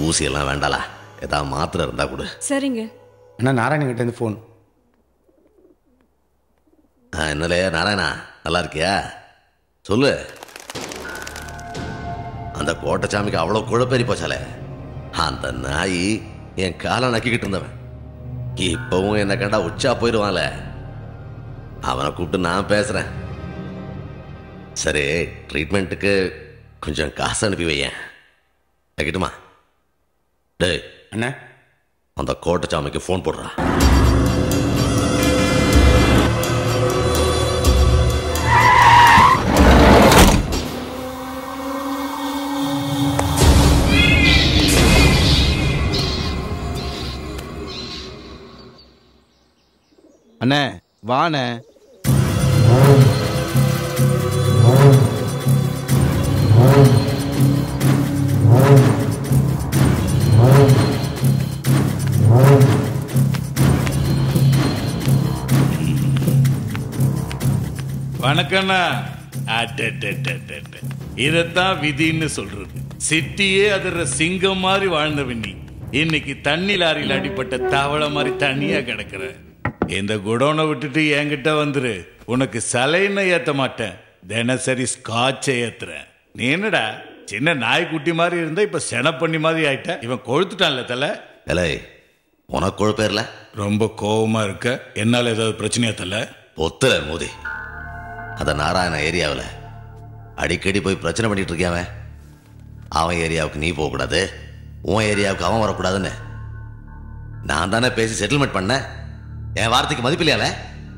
ஊசியெல்லாம் வேண்டாளா, ஏதாவது மாத்திரை இருந்தா கொடு. சரிங்க. அண்ணா நாராயணன் கிட்ட இருந்து ஃபோன். என்னலே நாராயணா, நல்லா இருக்கியா? சொல்லு. அந்த கோட்டைச்சாமிக்கு அவ்வளோ குழப்பேறி போச்சாலே. அந்த நாய் என் காலை நக்கிக்கிட்டு இருந்தவன் இப்பவும் என்ன கண்டா உச்சா போயிடுவான்ல. அவனை கூப்பிட்டு நான் பேசுறேன். சரி, ட்ரீட்மெண்ட்டுக்கு கொஞ்சம் காசு அனுப்பி வையேன். வைக்கட்டுமா? டேய் அண்ணா, அந்த கோட்டைச்சாமிக்கு ஃபோன் போடுறா. அண்ணே வாண்ணே. வணக்கண்ணா. இதத்தான் விதின்னு சொல்றது. சிட்டியே அதுற சிங்கம் மாதிரி வாழ்ந்தவன் நீ இன்னைக்கு தண்ணி லாரியில் அடிப்பட்ட தவளை மாதிரி தனியா கிடக்குற. இந்த குடோனை விட்டுட்டு என்கிட்ட வந்துரு. உனக்கு சலைன்னு ஏத்த மாட்டேன், தினசரி ஸ்காட்சை ஏத்துறேன். நீ என்னடா சின்ன நாய்க்குட்டி மாதிரி இருந்தா இப்ப செனப்பண்ணி மாதிரி ஆயிட்ட. இவன் கொழுத்துட்டான்ல தலை. இல்லை, உனக்கு குழப்பேர்ல. ரொம்ப கோபமா இருக்க. என்னால ஏதாவது பிரச்சனையா தலை? ஒத்துற மோதி. அந்த நாராயண ஏரியாவில் அடிக்கடி போய் பிரச்சனை பண்ணிட்டு இருக்கியாவன். அவன் ஏரியாவுக்கு நீ போகக்கூடாது, உன் ஏரியாவுக்கு அவன் வரக்கூடாதுன்னு நான் தானே பேசி செட்டில்மெண்ட் பண்ண. என் வார்த்தைக்கு மதிப்பில்லையால?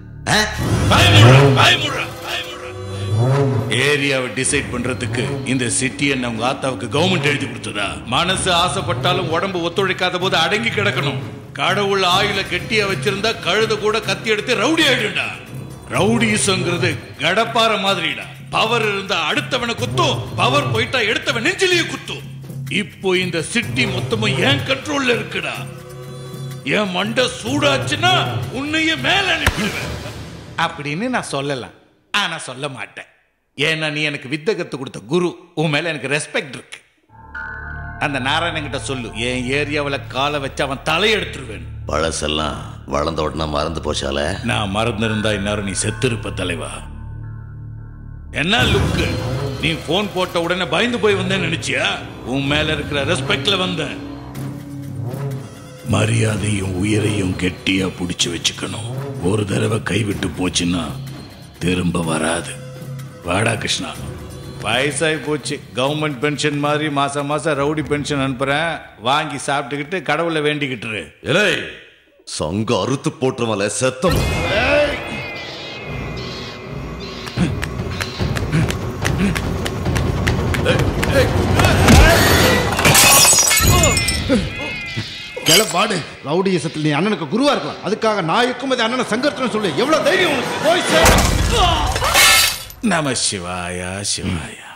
ஏரியாவை டிசைட் பண்றதுக்கு இந்த சிட்டியை நம்ம ஆத்தாவுக்கு கவர்மெண்ட் எழுதி கொடுத்ததா? மனசு ஆசைப்பட்டாலும் உடம்பு ஒத்துழைக்காத போது அடங்கி கிடக்கணும். கடவுள் ஆயுள கெட்டியா வச்சிருந்தா கழுத கூட கத்தி எடுத்து ரவுடி ஆயிடுண்டா. ரவுடிசங்கிறது கடப்பார மாதிரிடா. பவர் இருந்தா அடுத்தவனை குத்தும், பவர் போயிட்டா எடுத்தவன் நெஞ்சிலேயே குத்தும். இப்போ இந்த சிட்டி மொத்தமும் என் கண்ட்ரோல்ல இருக்குடா. என் மண்டை சூடாச்சுன்னா உன்னையே மேல அனுப்பிடுவேன் அப்படின்னு நான் சொல்லலாம். ஆனா சொல்ல மாட்டேன். ஏன்னா நீ எனக்கு வித்தை கத்து கொடுத்த குரு. உன் மேல எனக்கு ரெஸ்பெக்ட் இருக்கு. அந்த நாராயணன் கிட்ட சொல்லு, என் ஏரியாவில் காலை வச்சு அவன் தலையெடுத்துருவேன். பழசெல்லாம் வளர்ந்த உடனே மறந்து போச்சால. நான் மறந்துருந்தா இந்நேரம் நீ செத்துருப்ப தலைவா. என்ன லுக்கு? நீ போன் போட்ட உடனே பயந்து போய் வந்தேன்னு நினைச்சியா? உன் மேல இருக்கிற ரெஸ்பெக்ட்ல வந்தேன். மரியாதையும் உயிரையும் கெட்டியா புடிச்சு வச்சுக்கணும். ஒரு தடவை கைவிட்டு போச்சுன்னா திரும்ப வராது. வாடா கிருஷ்ணா. வயசாகி போச்சு. கவர்மெண்ட் பென்ஷன் மாதிரி மாசம் மாசம் ரவுடி பென்ஷன் அனுப்புறேன். வாங்கி சாப்பிட்டுக்கிட்டு கடவுளை வேண்டிக்கிட்டு. இல்லை, சொங்க அறுத்து போட்டுருவல செத்தம். பாடு ரவுடிசத்தில் நீ அண்ணனுக்கு குருவா இருக்கலாம். அதுக்காக நாய்க்கும் அண்ணனை சங்கர்த்தனை சொல்லு. எவ்வளவு தைரியம் உனக்கு? போய் நம சிவாயா சிவாயா.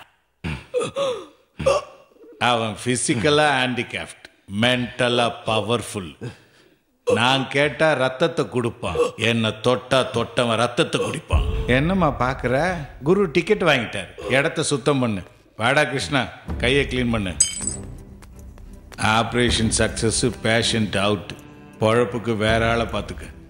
அவன் பிசிக்கலா ஹேண்டிகேப்ட், மென்டலா பவர்ஃபுல். நான் கேட்டா ரத்தத்தை கொடுப்பான், என்ன தொட்டா தொட்டவன் ரத்தத்தை குடிப்பான். என்னம்மா பாக்குற? குரு டிக்கெட் வாங்கிட்டார். இடத்த சுத்தம் பண்ணு. வாடா கிருஷ்ணா, கையை கிளீன் பண்ணு. Operation success, patient out. பொழப்புக்கு வேற ஆளை பார்த்துக்க.